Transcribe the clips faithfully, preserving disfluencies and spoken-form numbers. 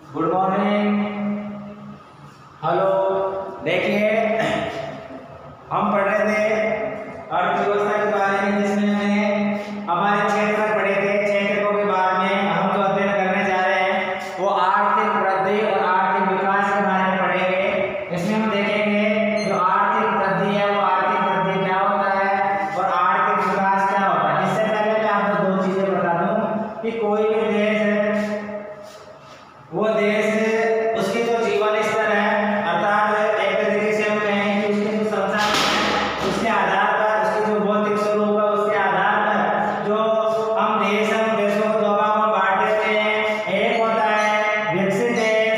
Good morning. Hello. देखिए, हम पढ़ रहे थे अर्थव्यवस्था के बारे में, जिसमें हमने हमारे क्षेत्र तक पढ़े थे। क्षेत्रों के बाद में हम जो अध्ययन करने जा रहे हैं वो आर्थिक वृद्धि और आर्थिक विकास के बारे में पढ़ेंगे। इसमें हम देखेंगे जो आर्थिक वृद्धि है वो आर्थिक वृद्धि क्या होता है और आर्थिक विकास क्या होता है। इससे पहले मैं आपको दो चीजें बता दूं कि कोई भी देश है वो देश उसके जो जीवन स्तर है, अर्थात एक तरीके से हम कहें कि उसके जो संसाधन है उसके आधार पर, उसकी जो भौतिक स्वरूप है उसके आधार पर जो हम देश हम देशों को दो भागों में बांट देते हैं। एक होता है विकसित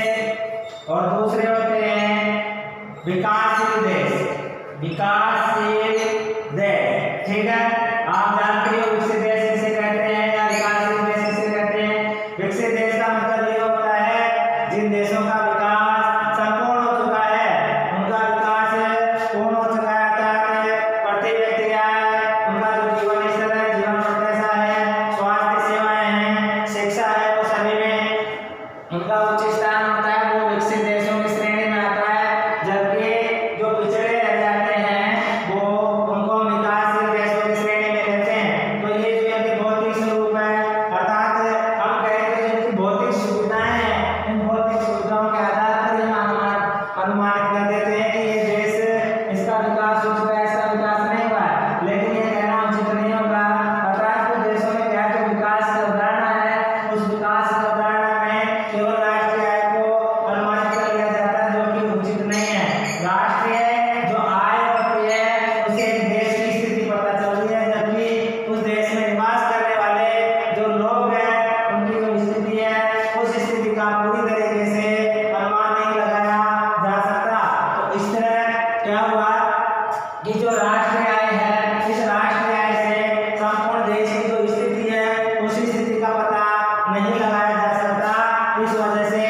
देश और दूसरे होते हैं विकासशील देश। विकासशील देश, ठीक है। आप जानते हो विकसित देश किसे कहते हैं या विकासशील देश किसे कहते हैं। विकसित देश का मतलब ये होता है जिन देशों का विकास संपूर्ण हो चुका है, उनका विकास पूर्ण हो चुका है, अर्थात प्रत्येक व्यक्ति क्या है, उनका जो जीवन स्तर है, जीवन स्तर कैसा है, स्वास्थ्य सेवाएं हैं, शिक्षा है, वो सभी में उनका उच्च स्थान होता है, वो विकसित देशों की श्रेणी में आता है। जबकि जो पिछड़े रह जाते हैं वो उनको हम विकासशील देशों की श्रेणी में लेते हैं। तो ये जो इनकी भौतिक स्वरूप है, अर्थात हम कहें तो जिनकी भौतिक सुविधाएं हैं, इन भौतिक सुविधाओं के आधार पर हम अनुमान अनुमानित कर देते हैं कि ये देश इसका विकास हो चुका है, इसका विकास नहीं हुआ है। लेकिन ये कहना उचित नहीं होगा। अर्थात कुछ देशों में क्या जो विकास की अवधारणा है, उस विकास की अवधारणा में केवल राष्ट्रीय आय को अनुमानित कर लिया जाता है, जो कि उचित नहीं है। राष्ट्रीय जो आय होती है उसे एक देश की स्थिति पता चलती है, जबकि उस देश में निवास करने वाले जो लोग हैं उनकी जो स्थिति है उस स्थिति का पूरी तरीके से अनुमान नहीं लगाया जा सकता। तो इस तरह क्या हुआ कि जो राष्ट्रीय आय है, इस राष्ट्रीय आय से संपूर्ण देश की जो स्थिति है उस स्थिति का पता नहीं लगाया जा सकता। इस वजह से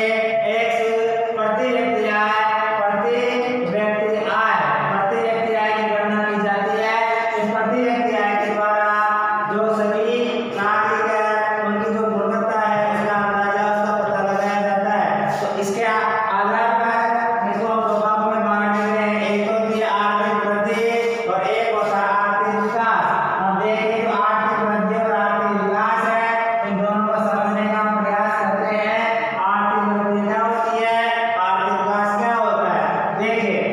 एक प्रति व्यक्ति आय प्रति व्यक्ति आय प्रति व्यक्ति आय की गणना की जाती है। इस प्रति व्यक्ति आय के द्वारा जो सभी नागरिक है उनकी जो गुणवत्ता है उसका अंदाजा, उसका पता लगाया जाता है। तो इसके आधार पर इसको हम दो भागों में बांट देते हैं। एक होती है आर्थिक वृद्धि और एक होता है आर्थिक विकास। हम देखें तो आर्थिक वृद्धि और आर्थिक विकास है, इन दोनों को समझने का हम प्रयास करते हैं। आर्थिक वृद्धि क्या होती है, आर्थिक विकास क्या होता है। देखिए,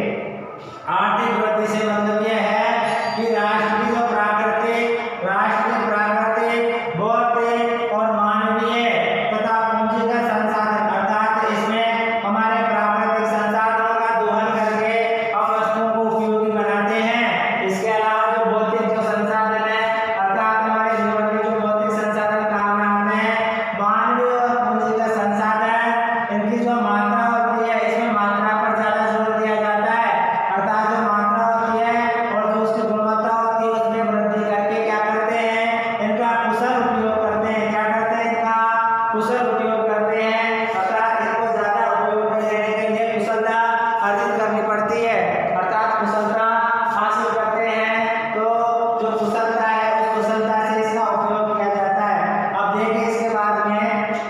आर्थिक वृद्धि से मतलब यह है कि राष्ट्र की जो प्राकृतिक राष्ट्रीय प्राकृतिक भौतिक और मानवीय तथा पूंजीगत संसाधन, अर्थात इसमें हमारे प्राकृतिक संसाधनों का दोहन करके हम वस्तुओं को उपयोगी बनाते हैं। इसके अलावा जो भौतिक जो संसाधन है, अर्थात हमारे जीवन में जो भौतिक संसाधन काम में आते हैं, मानवीय और पूंजीगत संसाधन, इनकी जो मात्रा होती है इसमें मात्रा पर ज्यादा जोर दिया जाता है। अर्थात जो मात्रा होती है और जो उसकी गुणवत्ता होती है उसमें वृद्धि करके क्या करते हैं, इनका कुशल उपयोग करते हैं। क्या करते हैं, इनका कुशल उपयोग करते हैं। अर्थात इनको ज्यादा उपयोग में लेने के लिए कुशलता अर्जित करनी पड़ती है, अर्थात कुशलता हासिल करते हैं। तो जो कुशलता है उस कुशलता से इसका उपयोग किया जाता है। अब देखिए इसके बाद में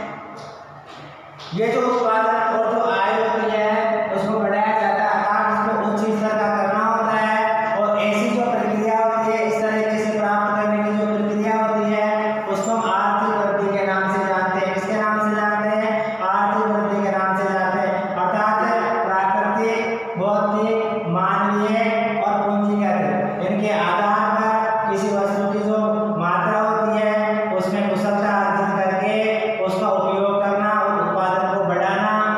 ये जो उत्पादन और जो आय होती है उसको बढ़ाया जाता है, अर्थात उसको उच्च स्तर का करना होता है। और ऐसी जो प्रक्रिया होती है, इस तरीके से प्राप्त करने की जो प्रक्रिया होती है उसको हम आर्थिक वृद्धि के नाम से जानते हैं। किसके नाम से जानते हैं, आर्थिक वृद्धि के नाम से जानते हैं। अर्थात प्राकृतिक भौतिक मानवीय और पूंजीगत इनके आधार पर किसी वस्तु की जो मात्रा होती है उसमें कुशलता अर्जित करके उसका उपयोग करना और उत्पादन को बढ़ाना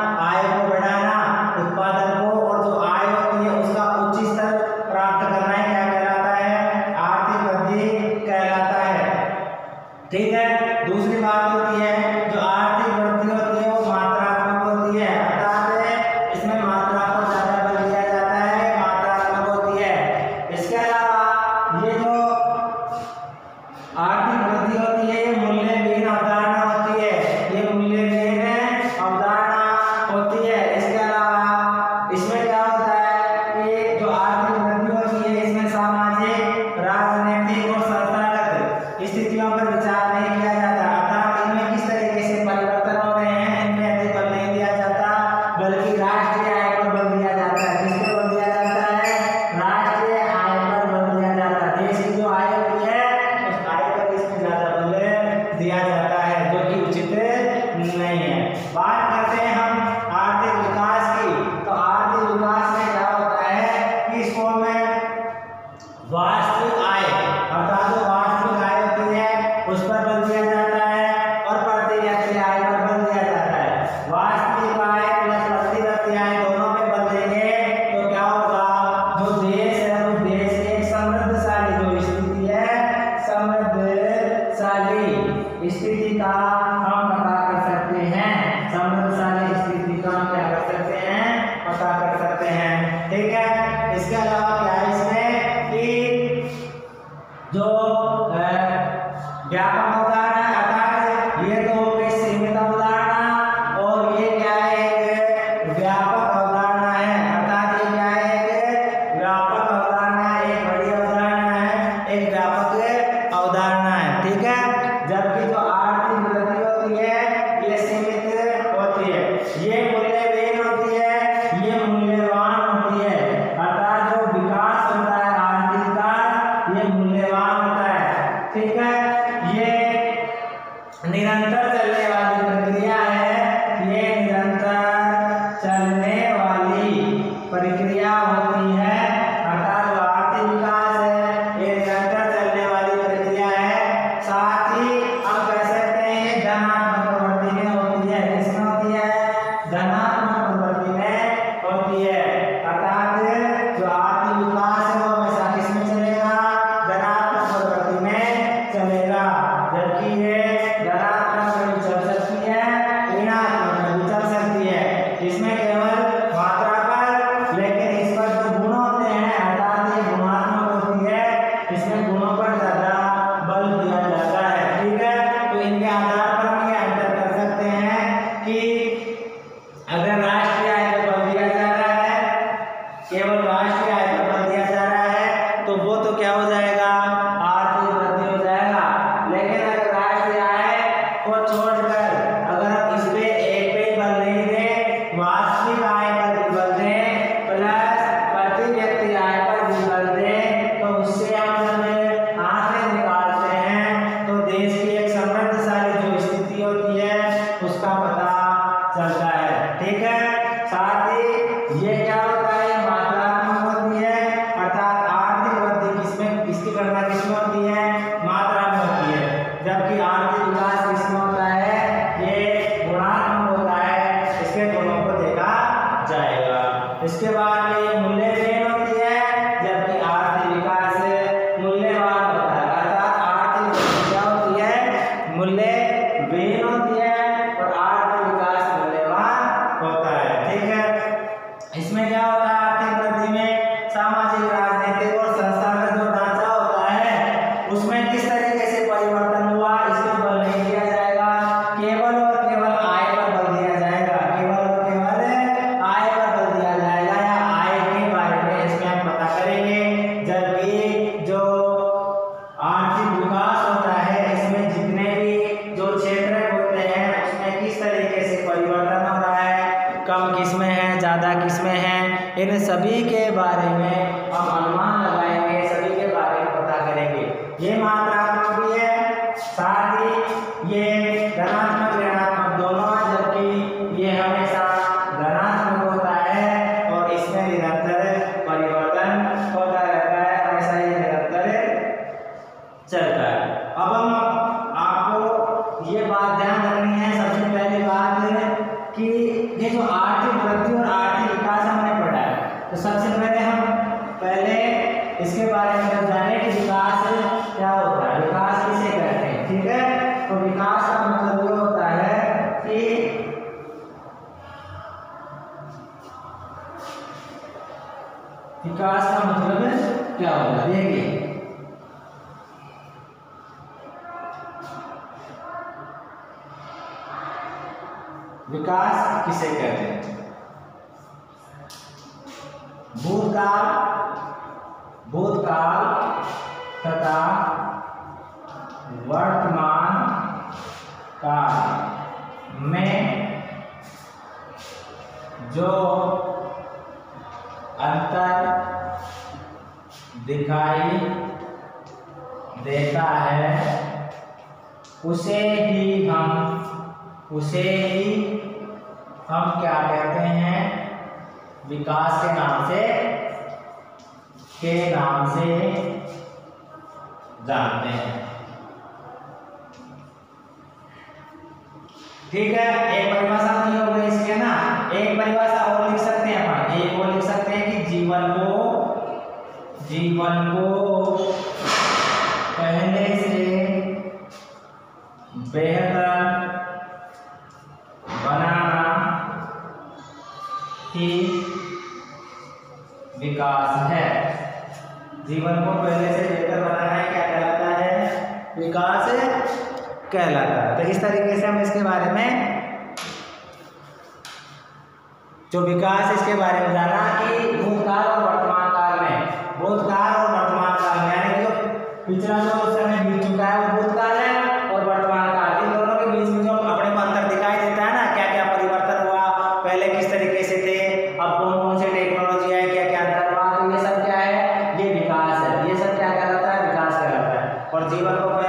बात करते हैं हम आर्थिक विकास की, तो आर्थिक विकास में क्या होता है कि इसको में वास्तविक आय अर्थात जो वास्तविक आय होती है उस पर बल दिया जाता है और प्रति व्यक्ति आय पर बल दिया जाता है। वास्तविक आय प्लस प्रति व्यक्ति आय दोनों पे बल देंगे तो क्या होगा, जो देश है उस देश की एक समृद्धशाली जो स्थिति है, समृद्धशाली स्थिति का हम पता कर सकते हैं। समृद्धशाली स्थिति का हम क्या कर सकते हैं, पता कर सकते हैं। ठीक है, इसके अलावा क्या है इसमें कि जो व्यापक उदाहरण है अर्थात ये तो एक सीमित अवधारणा और ये क्या है एक व्यापक अवधारणा है, अर्थात ये क्या है एक व्यापक अवधारणा है, एक बड़ी अवधारणा है, एक व्यापक अवधारणा है। ठीक है, जबकि जो आर्थिक वृद्धि होती है ये सीमित होती है, ये मूल्यहीन होती है, ये मूल्यवान होती है, अर्थात जो विकास होता है आर्थिक का ये मूल्यवान होता है। ठीक है, ये निरंतर चलने वाली प्रक्रिया है, ये निरंतर चलने वाली प्रक्रिया होती है, अर्थात जो आर्थिक विकास है ये निरंतर चलने वाली प्रक्रिया है। साथ ही हम कह सकते हैं धनात्मक प्रवृत्ति में होती है, किसमें होती है, धनात्मक प्रवृत्ति में होती है, अर्थात जो आर्थिक विकास है वो हमेशा किसमें चलेगा, धनात्मक प्रवृत्ति में चलेगा, जबकि ये धनात्मक में भी चल सकती है, ऋणात्मक में भी चल सकती है। इसमें केवल मात्रा पर, लेकिन इस पर जो गुण होते हैं अर्थात ये गुणात्मक होती है, इसमें गुणों पर ज्यादा बल दिया जाता है। ठीक है, तो इनके आधार पर हम ये अंतर कर सकते हैं कि अगर राष्ट्रीय आय पर बल दिया जा रहा है, केवल राष्ट्रीय आय पर बल दिया जा रहा है तो वो तो क्या हो जाएगा, आर्थिक वृद्धि हो जाएगा। लेकिन अगर राष्ट्रीय आय को छोड़कर अगर हम इस पे एक पे ही बल नहीं दे, वास्तविक आय पर भी बल दे प्लस प्रति व्यक्ति आय पर भी बल दे, तो उससे हम जब आंकड़े निकालते हैं तो देश की एक समृद्धशाली जो स्थिति होती है उसका पता चलता है। ठीक है, साथ ही ये क्या होता है, मात्रात्मक होती है, अर्थात आर्थिक वृद्धि किसमें, इसकी गणना किसमें होती है, मात्रा में होती है, जबकि आर्थिक विकास किसमें होता है, ये गुणात्मक होता है, इसके गुणों को देखा जाएगा। इसके बाद में ये मूल्यहीन होती है, जबकि आर्थिक विकास मूल्यवान होता है, अर्थात आर्थिक वृद्धि क्या होती है, मूल्यहीन होती है और आर्थिक विकास मूल्यवान होता है। ठीक है, इसमें क्या होता है, आर्थिक वृद्धि में सामाजिक, राजनीतिक और संस्थागत जो ढांचा होता है उसमें किस तरीके से परिवर्तन हुआ, इस पर बल नहीं दिया जाएगा, केवल और केवल आय पर बल दिया जाएगा, केवल और केवल आय पर बल दिया जाएगा या आय के बारे में इसमें हम पता करेंगे। जबकि जो आर्थिक विकास होता है इसमें जितने भी जो क्षेत्र होते हैं उसमें किस तरीके से परिवर्तन हो रहा है, कम किसमें है, ज़्यादा किसमें है, इन सभी के बारे में हम अनुमान लगाएंगे, सभी के बारे में पता करेंगे। ये मात्रात्मक भी है, साथ ही ये धनात्मक ऋणात्मक दोनों है, जबकि ये हमेशा धनात्मक होता है और इसमें निरंतर परिवर्तन होता रहता है, हमेशा ये निरंतर चलता है। अब हम आपको ये बात ध्यान रखनी है, सबसे पहली बात है कि ये जो आर्थिक वृद्धि और आर्थिक विकास हमने पढ़ा है, तो सबसे पहले हम पहले इसके बारे में जाने कि विकास क्या होता है, विकास किसे कहते हैं। ठीक है, तो विकास का मतलब ये होता है कि विकास का मतलब क्या होता है, देखिए विकास किसे कहते हैं, भूतकाल भूतकाल तथा वर्तमान काल में जो अंतर दिखाई देता है उसे ही हम उसे ही विकास के नाम से के नाम से जानते हैं। ठीक है, एक परिभाषा तो ये हो गई इसकी, है ना। एक परिभाषा और लिख सकते हैं अपन, एक और लिख सकते हैं कि जीवन को जीवन को पहले से बेहतर बनाना ही विकास है। जीवन को पहले से बेहतर बनाना है क्या कहलाता है? विकास कहलाता है। तो इस तरीके से हम इसके बारे में जो विकास इसके बारे में जाना कि भूतकाल और वर्तमान काल में, भूतकाल और वर्तमान काल में, यानी कि जो पिछला जो समय बीत चुका है वो भूतकाल है और वर्तमान काल, इन दोनों के बीच में जो अपने को अंतर दिखाई देता है ना, क्या क्या परिवर्तन हुआ, पहले किस तरीके से थे, अब कौन कौन से टेक्नोलॉजी है, क्या क्या अंतर हुआ, तो ये सब क्या है? ये विकास है। ये सब क्या कहलाता है? विकास कहलाता है। और जीवन को